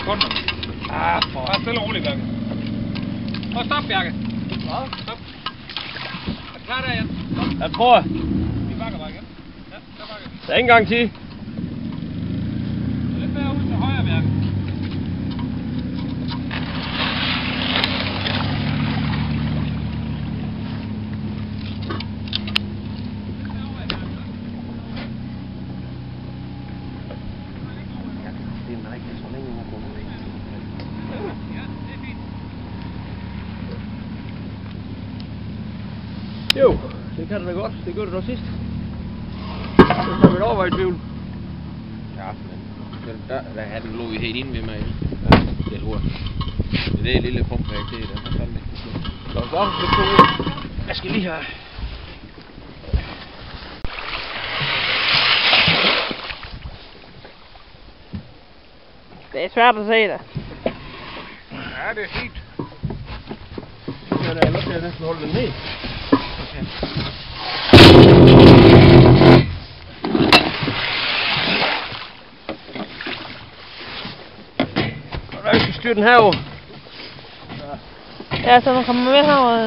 sekunderne. Bare stille og roligt, Bjarke. Prøv stop, Bjarke. Stop. Er du klar der, Jan? Jeg prøver. Vi bakker bare igen. Ja, der bakker vi. Der er ingen garanti. Lidt mere ud til højre, Bjarke. Jo, det kan det da godt. Det gjorde det da sidst. Det kan vi da overveje i tvivl. Ja, men der havde den lå helt inde ved mig. Ja, det er hurtigt. Det er lille pump, jeg kan se, den har fandme ikke kunne. Lad os også lidt på. Jeg skal lige have. Det er svært at se det. Ja, det er fint. Jeg er nødt til at næsten holde den ned. Okay. Jeg skal styre den herover. Ja, så man kommer med herover.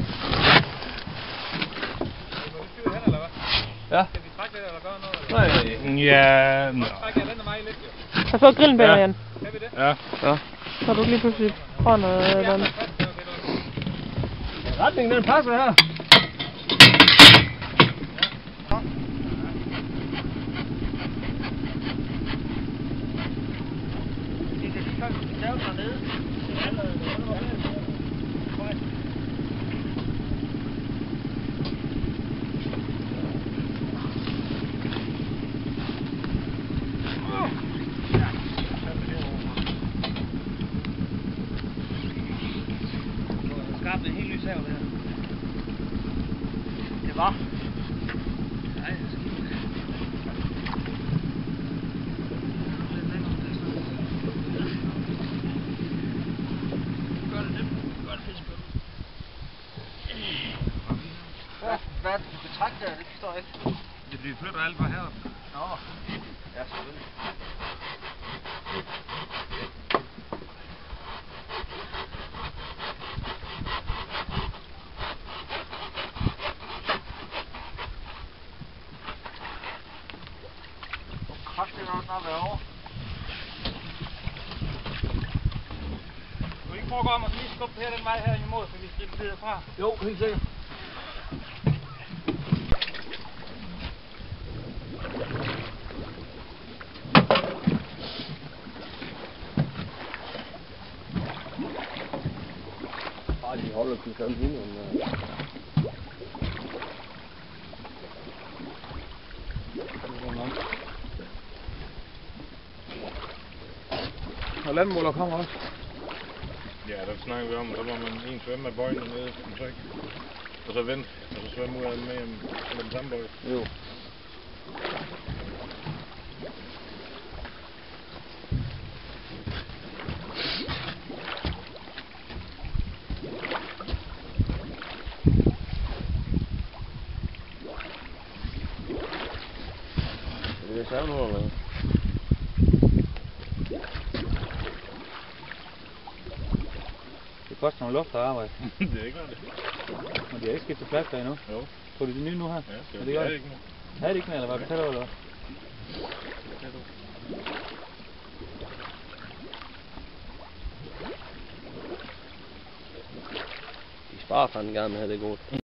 Ja. Skal vi trække lidt eller gøre noget? Nej. Ja. Trækker jeg den af mig lidt, jo. Så får grillen bag igen. Kan vi det? Ja. Ja. Så er du lige pludselig får noget eller andet. Retningen den passer her. Det er helt lys her, det her. Det var. Nej, det er skidt. Gør det nemt. Gør det fisk. Hvad er det, du kan trække der? Det forstår jeg ikke. Det bliver flyttet alt fra heroppe. Nå. Ja, selvfølgelig. Det er nok snart være over. Du vil ikke prøve at gå om og lige skubbe her den vej her imod, så vi skal blive fra? Jo, helt sikkert. Bare de holder til sådan en. Og landmåler kommer også. Ja, der snakker vi om, så må man en svømme med bøjene nede på tryk. Og så vente, og så svømme ud af den med den samme bøj. Jo. Det er samme nu, eller hvad? Det koster nogle luft at arbejde. Det er ikke noget det. Men de har ikke skiftet plads der endnu. Jo. Tror du det nye nu her? Ja, det gør det ikke nu. Er det ikke mere, eller hvad? Betaler du, eller hvad? De sparer fandme gerne med at have det godt.